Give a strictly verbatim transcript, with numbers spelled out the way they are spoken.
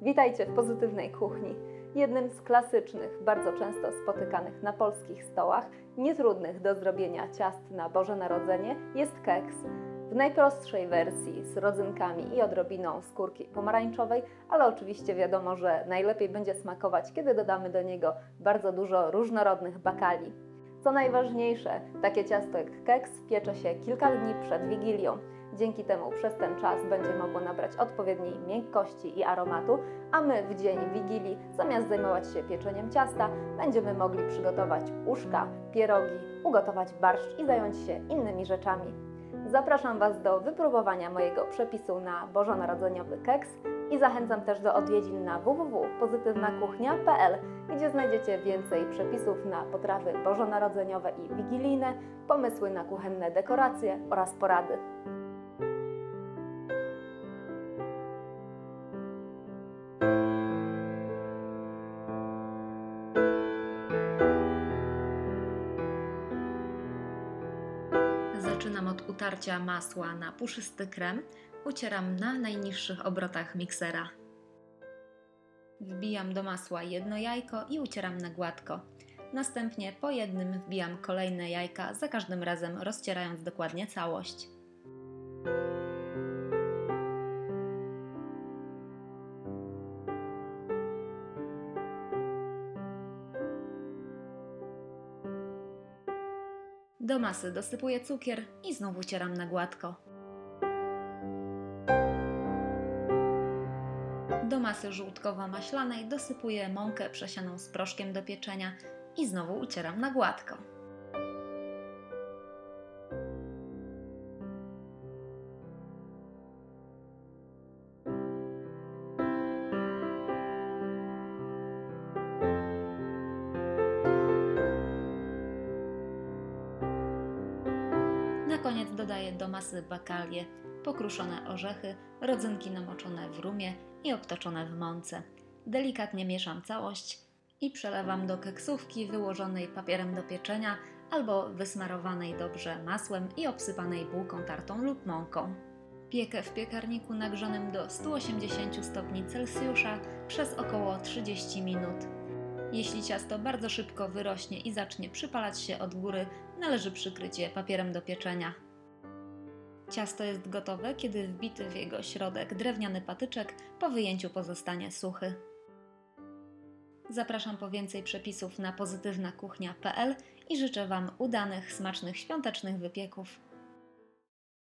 Witajcie w Pozytywnej Kuchni. Jednym z klasycznych, bardzo często spotykanych na polskich stołach, nietrudnych do zrobienia ciast na Boże Narodzenie jest keks. W najprostszej wersji z rodzynkami i odrobiną skórki pomarańczowej, ale oczywiście wiadomo, że najlepiej będzie smakować, kiedy dodamy do niego bardzo dużo różnorodnych bakali. Co najważniejsze, takie ciasto jak keks piecze się kilka dni przed Wigilią. Dzięki temu przez ten czas będzie mogło nabrać odpowiedniej miękkości i aromatu, a my w dzień Wigilii, zamiast zajmować się pieczeniem ciasta, będziemy mogli przygotować uszka, pierogi, ugotować barszcz i zająć się innymi rzeczami. Zapraszam Was do wypróbowania mojego przepisu na bożonarodzeniowy keks i zachęcam też do odwiedzin na w w w kropka pozytywna kuchnia kropka p l, gdzie znajdziecie więcej przepisów na potrawy bożonarodzeniowe i wigilijne, pomysły na kuchenne dekoracje oraz porady. Zaczynam od utarcia masła na puszysty krem. Ucieram na najniższych obrotach miksera. Wbijam do masła jedno jajko i ucieram na gładko. Następnie po jednym wbijam kolejne jajka, za każdym razem rozcierając dokładnie całość. Do masy dosypuję cukier i znów ucieram na gładko. Do masy żółtkowo-maślanej dosypuję mąkę przesianą z proszkiem do pieczenia i znowu ucieram na gładko. Na koniec dodaję do masy bakalie, pokruszone orzechy, rodzynki namoczone w rumie i obtoczone w mące. Delikatnie mieszam całość i przelewam do keksówki wyłożonej papierem do pieczenia albo wysmarowanej dobrze masłem i obsypanej bułką tartą lub mąką. Piekę w piekarniku nagrzanym do stu osiemdziesięciu stopni Celsjusza przez około trzydzieści minut. Jeśli ciasto bardzo szybko wyrośnie i zacznie przypalać się od góry, należy przykryć je papierem do pieczenia. Ciasto jest gotowe, kiedy wbity w jego środek drewniany patyczek po wyjęciu pozostanie suchy. Zapraszam po więcej przepisów na pozytywna kuchnia kropka p l i życzę Wam udanych, smacznych świątecznych wypieków.